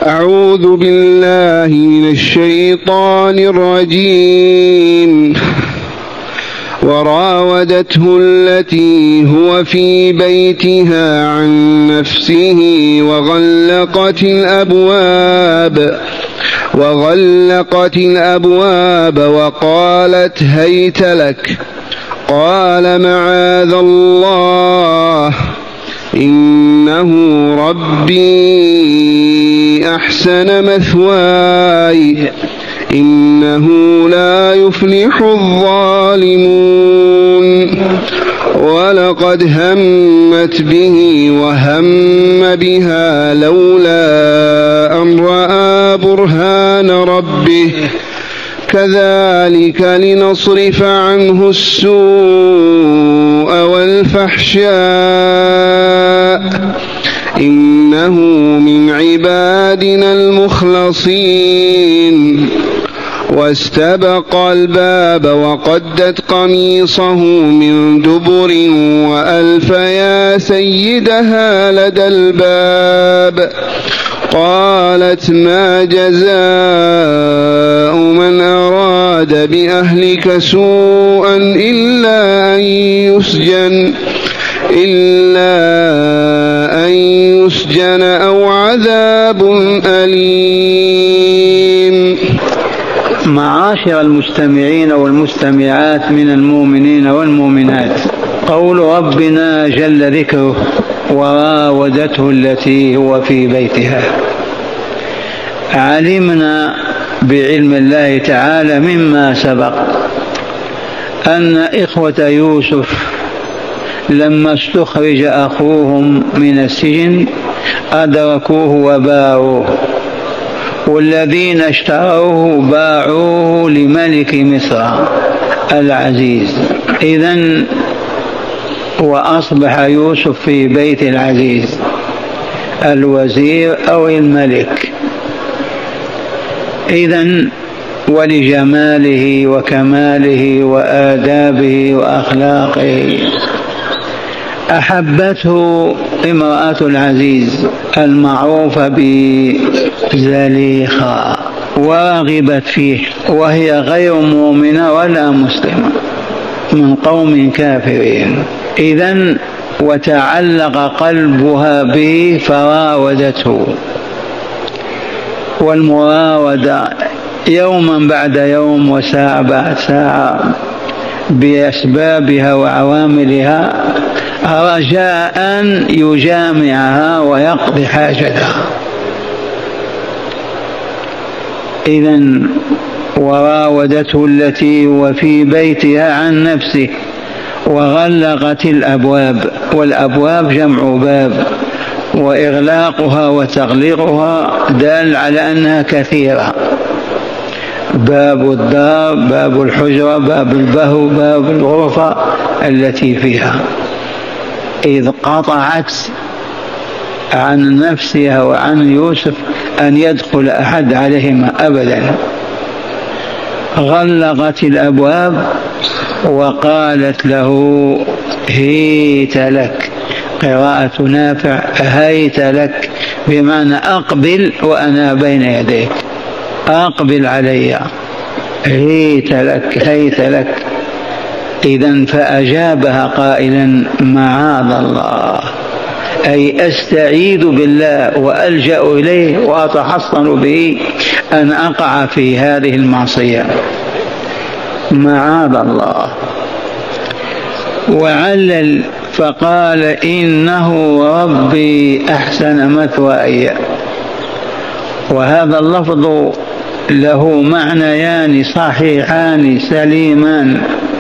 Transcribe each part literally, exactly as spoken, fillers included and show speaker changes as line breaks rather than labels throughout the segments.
أعوذ بالله من الشيطان الرجيم. وراودته التي هو في بيتها عن نفسه وغلقت الأبواب وغلقت الأبواب وقالت هيت لك. قال معاذ الله إنه ربي أحسن مثواي إنه لا يفلح الظالمون. ولقد همت به وهم بها لولا أن رأى برهان ربه كذلك لنصرف عنه السوء والفحشاء إنه من عبادنا المخلصين. واستبق الباب وقدت قميصه من دبر وألف يا سيدها لدى الباب. قالت ما جزاء من أراد بأهلك سوءا إلا أن يسجن إلا أن يسجن أو عذاب أليم.
معاشر المستمعين والمستمعات من المؤمنين والمؤمنات، قول ربنا جل ذكره وراودته التي هو في بيتها. علمنا بعلم الله تعالى مما سبق أن إخوة يوسف لما استخرج أخوهم من السجن أدركوه وباعوه، والذين اشتروه باعوه لملك مصر العزيز. إذن وأصبح يوسف في بيت العزيز الوزير أو الملك. إذن ولجماله وكماله وآدابه وأخلاقه أحبته امرأة العزيز المعروفة بزليخة ورغبت فيه، وهي غير مؤمنة ولا مسلمة من قوم كافرين. إذن وتعلق قلبها به فراودته، والمراودة يوما بعد يوم وساعة بعد ساعة بأسبابها وعواملها رجاء أن يجامعها ويقضي حاجتها. إذن وراودته التي وفي بيتها عن نفسه وغلقت الأبواب، والأبواب جمع باب، وإغلاقها وتغليقها دال على أنها كثيرة: باب الدار، باب الحجرة، باب البهو، باب الغرفة التي فيها. إذ قطعت عن نفسها وعن يوسف أن يدخل أحد عليهما أبدا. غلقت الأبواب وقالت له هيت لك، قراءة نافع هيت لك بمعنى أقبل وأنا بين يديك، أقبل علي، هيت لك هيت لك. إذن فأجابها قائلا معاذ الله، أي أستعيذ بالله وألجأ إليه وأتحصن به أن أقع في هذه المعصية، معاذ الله. وعلل فقال إنه ربي أحسن مثواي. وهذا اللفظ له معنيان صحيحان سليمان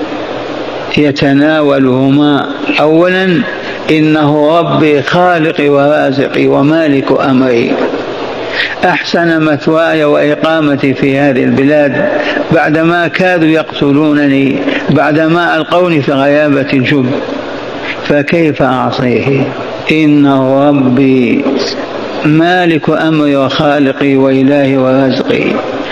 يتناولهما. أولا إنه ربي خالقي ورازقي ومالك أمري، أحسن مثواي وإقامتي في هذه البلاد بعدما كادوا يقتلونني، بعدما ألقوني في غيابة الجب، فكيف أعصيه؟ إنه ربي مالك أمري وخالقي وإلهي ورزقي.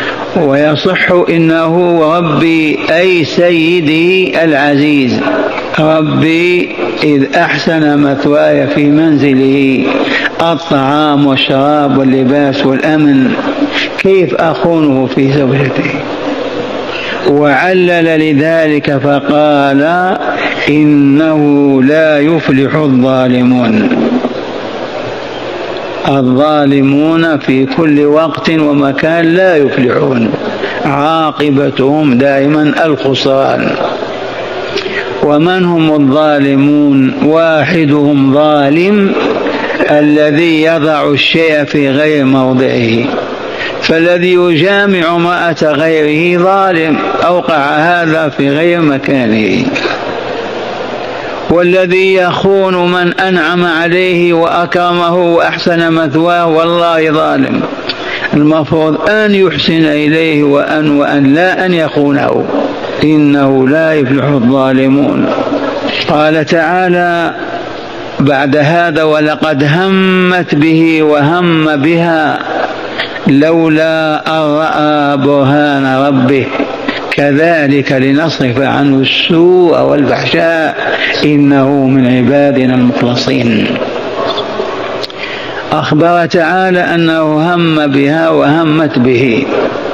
ويصح إنه ربي أي سيدي العزيز ربي إذ أحسن مثواي في منزله الطعام والشراب واللباس والأمن، كيف أخونه في زوجته؟ وعلل لذلك فقال إنه لا يفلح الظالمون. الظالمون في كل وقت ومكان لا يفلحون، عاقبتهم دائما الخسران. ومن هم الظالمون؟ واحدهم ظالم الذي يضع الشيء في غير موضعه، فالذي يجامع امرأة غيره ظالم، أوقع هذا في غير مكانه. والذي يخون من أنعم عليه وأكرمه وأحسن مثواه والله ظالم. المفروض أن يحسن إليه وأن وأن لا أن يخونه، إنه لا يفلح الظالمون. قال تعالى بعد هذا ولقد همت به وهم بها لولا أن رأى برهان ربه كذلك لنصرف عنه السوء والفحشاء إنه من عبادنا المخلصين. أخبر تعالى أنه هم بها وهمت به.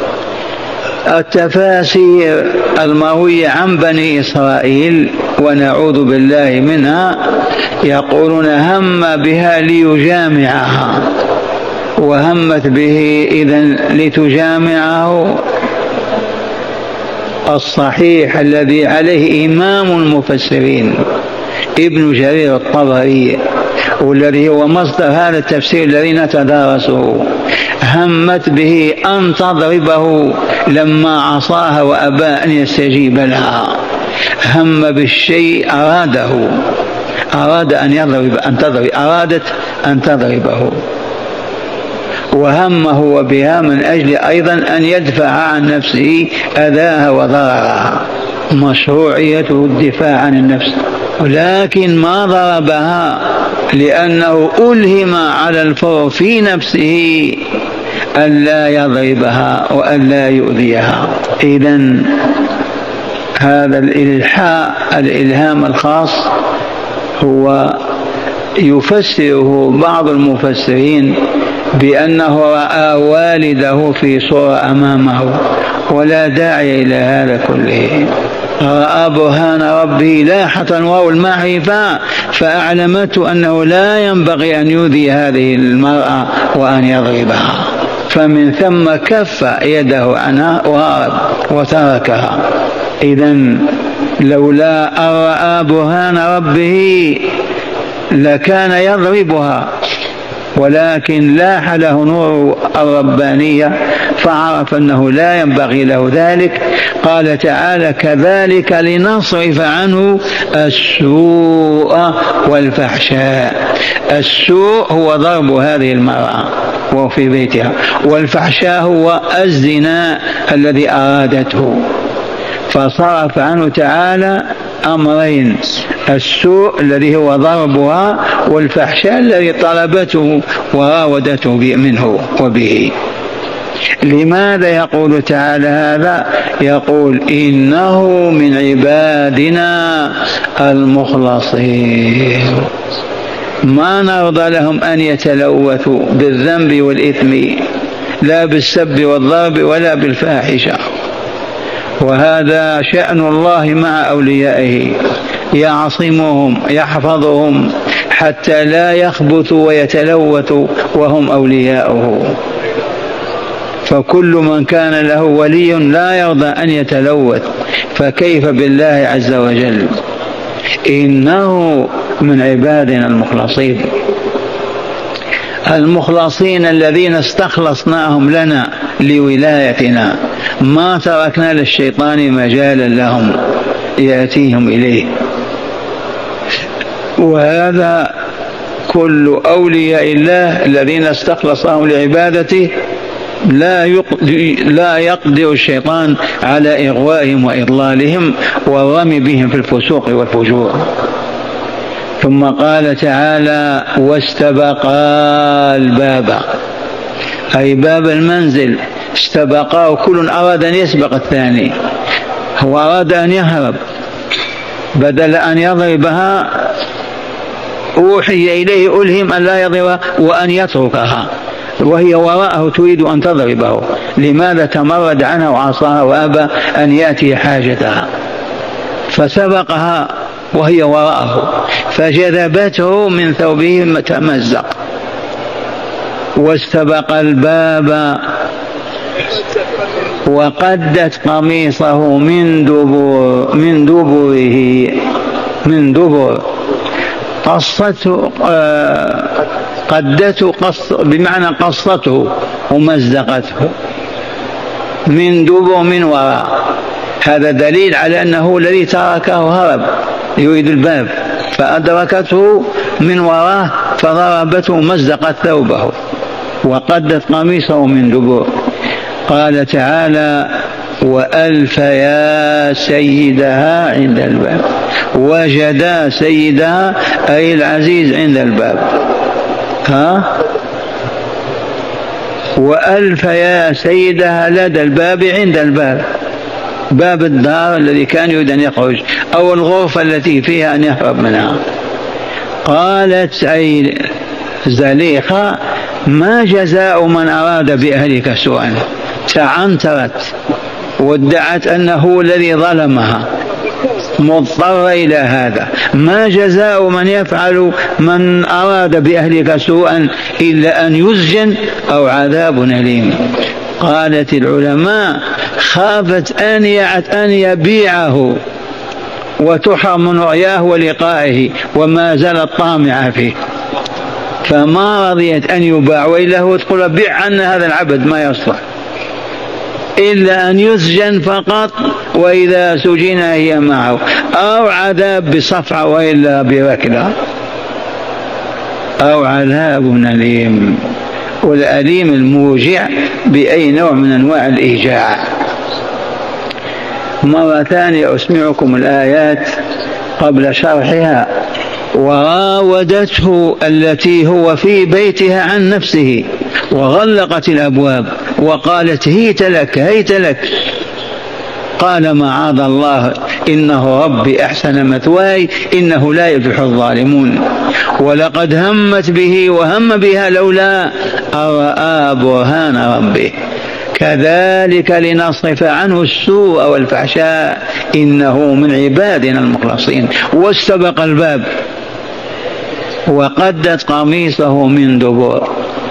التفاسير المروية عن بني إسرائيل ونعوذ بالله منها يقولون هم بها ليجامعها، وهمت به إذن لتجامعه. الصحيح الذي عليه إمام المفسرين ابن جرير الطبري، والذي هو مصدر هذا التفسير الذي نتدارسه، همت به أن تضربه لما عصاها وأبى أن يستجيب لها. هم بالشيء أراده، أراد أن يضرب أن تضرب أرادت أن تضربه، وهم هو بها من أجل أيضا أن يدفع عن نفسه أذاها وضررها، مشروعيته الدفاع عن النفس. ولكن ما ضربها لأنه ألهم على الفور في نفسه ألا يضربها وألا يؤذيها. إذن هذا الإلحاء الإلهام الخاص هو يفسره بعض المفسرين بأنه رأى والده في صورة أمامه، ولا داعي إلى هذا كله. رأى برهان ربه لاحة واو المعرفة فأعلمته أنه لا ينبغي أن يؤذي هذه المرأة وأن يضربها، فمن ثم كف يده عنها وهرب وتركها. إذن لولا أن رأى برهان ربه لكان يضربها، ولكن لاح له نور الربانية فعرف أنه لا ينبغي له ذلك. قال تعالى كذلك لنصرف عنه السوء والفحشاء. السوء هو ضرب هذه المرأة وهو في بيتها، والفحشاء هو الزنا الذي أرادته. فصرف عنه تعالى أمرين: السوء الذي هو ضربها، والفحشاء الذي طلبته وراودته منه وبه. لماذا يقول تعالى هذا؟ يقول إنه من عبادنا المخلصين. ما نرضى لهم أن يتلوثوا بالذنب والإثم، لا بالسب والضرب ولا بالفاحشة. وهذا شأن الله مع أوليائه، يعصمهم يحفظهم حتى لا يخبثوا ويتلوثوا وهم أولياؤه. فكل من كان له ولي لا يرضى أن يتلوث، فكيف بالله عز وجل؟ إنه من عبادنا المخلصين، المخلصين الذين استخلصناهم لنا لولايتنا، ما تركنا للشيطان مجالا لهم يأتيهم إليه. وهذا كل أولياء الله الذين استخلصهم لعبادته لا لا يقدر الشيطان على إغوائهم وإضلالهم والرمي بهم في الفسوق والفجور. ثم قال تعالى واستبقا الباب، أي باب المنزل استبقاه، كل أراد أن يسبق الثاني، هو أراد أن يهرب بدل أن يضربها أوحي إليه ألهم أن لا يضربها وأن يتركها، وهي وراءه تريد أن تضربه. لماذا تمرد عنها وعصاها وأبى أن يأتي حاجتها؟ فسبقها وهي وراءه فجذبته من ثوبه تمزق واستبق الباب وقدت قميصه من دبر من دبره من دبر قصته قدته قص بمعنى قصته ومزقته من دبر من وراء. هذا دليل على أنه الذي تركه هرب يريد الباب فأدركته من وراه فضربته مزقت ثوبه وقدت قميصه من دبر. قال تعالى وألف يا سيدها عند الباب، وجدا سيدها أي العزيز عند الباب. ها وألف يا سيدها لدى الباب عند الباب، باب الدار الذي كان يريد أن يخرج أو الغرفة التي فيها أن يهرب منها. قالت أي زليخة ما جزاء من أراد بأهلك سوءا، تعنترت وادعت أنه الذي ظلمها مضطر إلى هذا. ما جزاء من يفعل من أراد بأهلك سوءا إلا أن يسجن أو عذاب أليم. قالت العلماء خافت أن أن يبيعه وتحرم من رؤياه ولقائه وما زالت طامعة فيه، فما رضيت أن يباع وإلا هو تقول بيع عنا هذا العبد ما يصلح إلا أن يسجن فقط، وإذا سجن هي معه، أو عذاب بصفعة وإلا بركلة، أو عذاب أليم. والأليم الموجع بأي نوع من أنواع الإيجاع. مرة ثانية أسمعكم الآيات قبل شرحها. وراودته التي هو في بيتها عن نفسه وغلقت الأبواب وقالت هيت لك هيت لك. قال معاذ الله إنه ربي أحسن مثواي إنه لا يفلح الظالمون. ولقد همت به وهم بها لولا أن رأى برهان ربه كذلك لنصرف عنه السوء والفحشاء إنه من عبادنا المخلصين. واستبق الباب وقدت قميصه من دبر.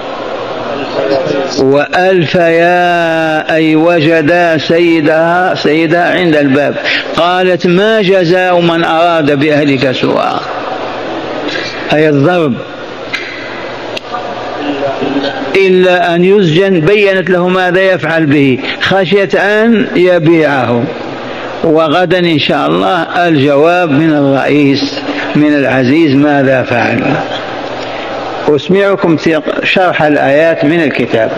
وألف يا أي وجدا سيدها سيدها عند الباب. قالت ما جزاء من أراد بأهلك سوءا أي الضرب إلا أن يسجن. بينت له ماذا يفعل به خشية أن يبيعه. وغدا إن شاء الله الجواب من الرئيس من العزيز ماذا فعل. أسمعكم شرح الآيات من الكتاب.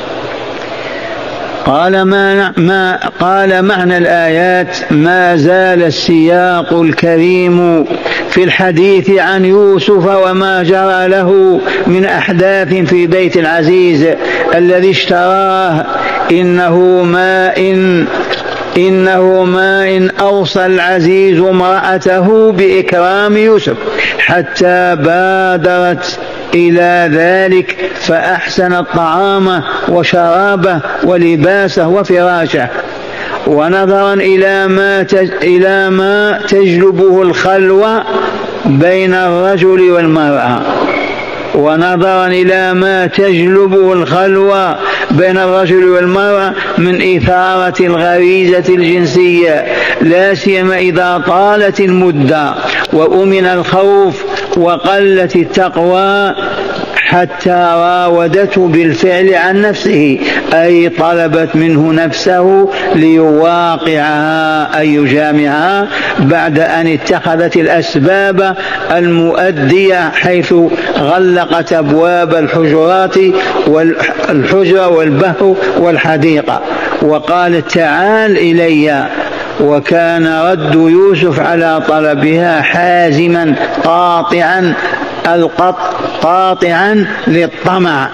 قال ما, ما قال معنى الآيات ما زال السياق الكريم في الحديث عن يوسف وما جرى له من أحداث في بيت العزيز الذي اشتراه. إنه ما إن إنه ما إن أوصى العزيز امرأته بإكرام يوسف حتى بادرت إلى ذلك فأحسن الطعام وشرابه ولباسه وفراشه. ونظرا إلى ما إلى ما تجلبه الخلوة بين الرجل والمرأة ونظرا إلى ما تجلبه الخلوة بين الرجل والمرأة من إثارة الغريزة الجنسية لا سيما إذا طالت المدة وأمن الخوف وقلت التقوى حتى راودته بالفعل عن نفسه أي طلبت منه نفسه ليواقعها أي يجامعها بعد أن اتخذت الأسباب المؤدية حيث غلقت أبواب الحجرات والحجرة والبهو والحديقة وقالت تعال إلي. وكان رد يوسف على طلبها حازما قاطعا القط قاطعا للطمع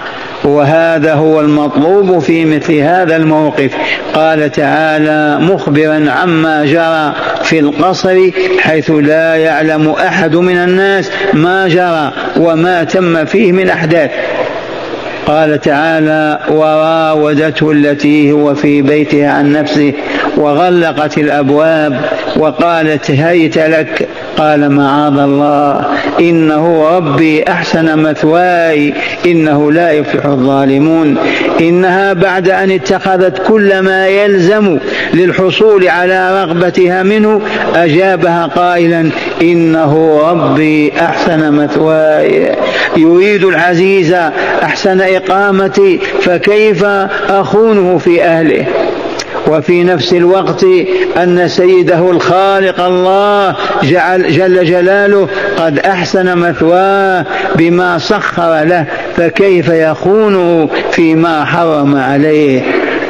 وهذا هو المطلوب في مثل هذا الموقف. قال تعالى مخبرا عما جرى في القصر حيث لا يعلم أحد من الناس ما جرى وما تم فيه من أحداث. قال تعالى وراودته التي هو في بيتها عن نفسه وغلقت الأبواب وقالت هيت لك قال معاذ الله إنه ربي أحسن مثواي إنه لا يفلح الظالمون. إنها بعد أن اتخذت كل ما يلزم للحصول على رغبتها منه أجابها قائلا إنه ربي أحسن مثواي. يريد العزيز أحسن إقامتي فكيف أخونه في أهله؟ وفي نفس الوقت أن سيده الخالق الله جعل جل جلاله قد أحسن مثواه بما سخر له، فكيف يخونه فيما حرم عليه؟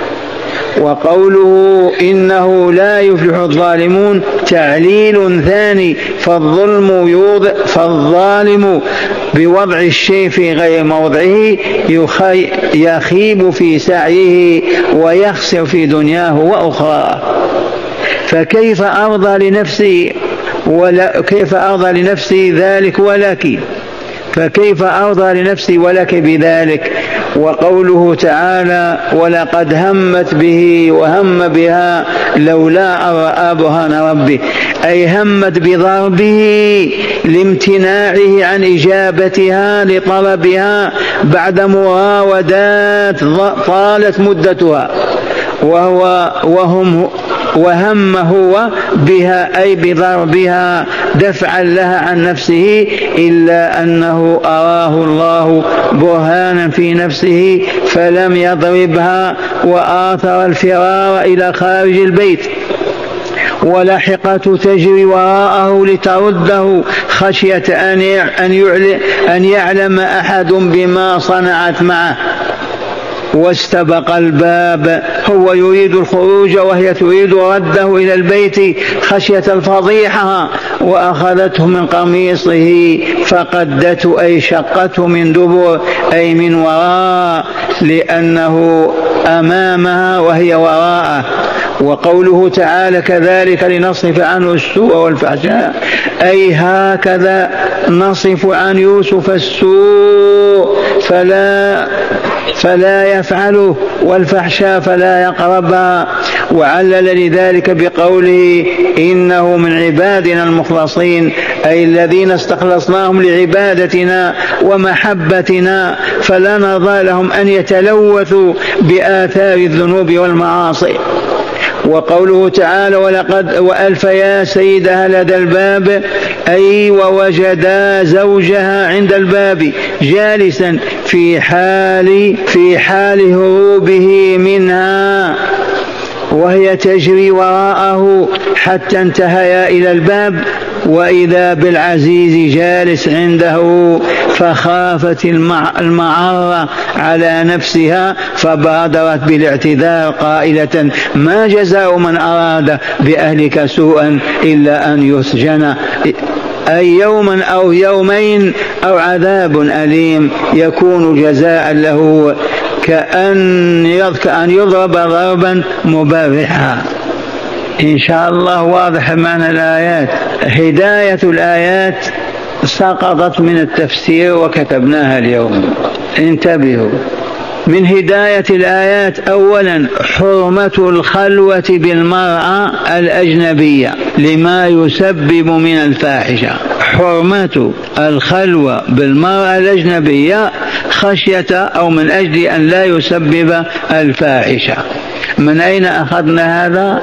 وقوله إنه لا يفلح الظالمون تعليل ثاني، فالظلم يوضع فالظالم بوضع الشيء في غير موضعه يخيب في سعيه ويخسر في دنياه وأخرى. فكيف أرضى لنفسي ولا كيف أرضى لنفسي ذلك ولك فكيف أرضى لنفسي ولك بذلك؟ وقوله تعالى ولقد همت به وهم بها لولا أن رأى برهان ربه، أي همت بضربه لامتناعه عن إجابتها لطلبها بعد مراودات طالت مدتها، وهو وهم وهم هو بها أي بضربها دفعا لها عن نفسه، إلا أنه أراه الله برهانا في نفسه فلم يضربها وآثر الفرار إلى خارج البيت، ولحقته تجري وراءه لترده خشية أن يعلم أحد بما صنعت معه. واستبق الباب، هو يريد الخروج وهي تريد رده إلى البيت خشية الفضيحة، وأخذته من قميصه فقدته أي شقته من دبر أي من وراء، لأنه أمامها وهي وراءه. وقوله تعالى كذلك لنصرف عنه السوء والفحشاء، أي هكذا نصف عن يوسف السوء فلا فلا يفعله والفحشاء فلا يقربها. وعلل لذلك بقوله إنه من عبادنا المخلصين، أي الذين استخلصناهم لعبادتنا ومحبتنا، فلا نرضى لهم أن يتلوثوا بآثار الذنوب والمعاصي. وقوله تعالى ولقد وألفيا سيدها لدى الباب، أي ووجدا زوجها عند الباب جالسا في حال في حال هروبه منها وهي تجري وراءه حتى انتهيا إلى الباب، وإذا بالعزيز جالس عنده، فخافت المعرة على نفسها فبادرت بالاعتذار قائلة ما جزاء من أراد بأهلك سوءا إلا أن يسجن، أي يوما أو يومين أو عذاب أليم يكون جزاء له كأن يضرب ضربا مبرحا. إن شاء الله واضح معنى الآيات. هداية الآيات سقطت من التفسير وكتبناها اليوم، انتبهوا. من هداية الآيات أولا حرمة الخلوة بالمرأة الأجنبية لما يسبب من الفاحشة، حرمة الخلوة بالمرأة الأجنبية خشية أو من أجل أن لا يسبب الفاحشة. من أين أخذنا هذا؟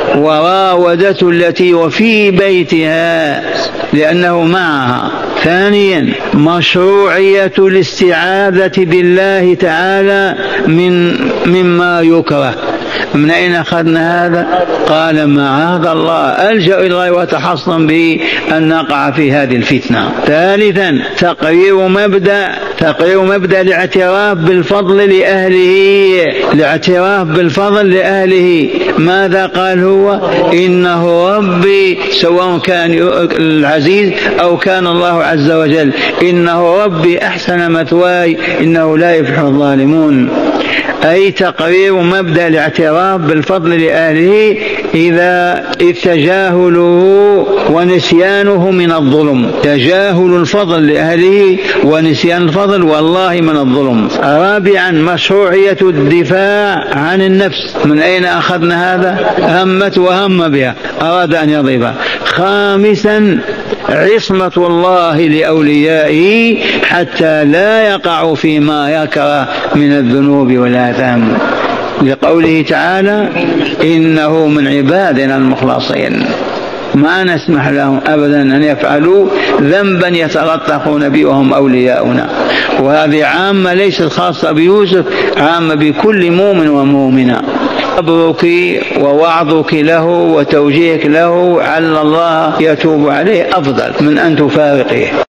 وراودته التي وفي بيتها لأنه معها. ثانيا مشروعية الاستعاذة بالله تعالى من مما يكره. من أين أخذنا هذا؟ قال معاذ الله، ألجأ إلى الله وتحصن به أن نقع في هذه الفتنة. ثالثا تقرير مبدأ تقرير مبدأ الاعتراف بالفضل لأهله، الاعتراف بالفضل لأهله. ماذا قال هو؟ إنه ربي، سواء كان العزيز أو كان الله عز وجل، إنه ربي أحسن مثواي إنه لا يفلح الظالمون. أي تقرير مبدأ الاعتراف بالفضل لأهله إذا تجاهله ونسيانه من الظلم. تجاهل الفضل لأهله ونسيان الفضل والله من الظلم. رابعا مشروعية الدفاع عن النفس. من أين أخذنا هذا؟ همت وهم بها، أراد أن يضربها. خامسا عصمة الله لأوليائه حتى لا يقعوا فيما يكره من الذنوب والآثام، لقوله تعالى إنه من عبادنا المخلصين. ما نسمح لهم أبدا أن يفعلوا ذنبا يتلطخون به وهم أولياؤنا. وهذه عامة ليست خاصة بيوسف، عامة بكل مؤمن ومؤمنة. صبرك ووعظك له وتوجيهك له على الله يتوب عليه أفضل من أن تفارقه.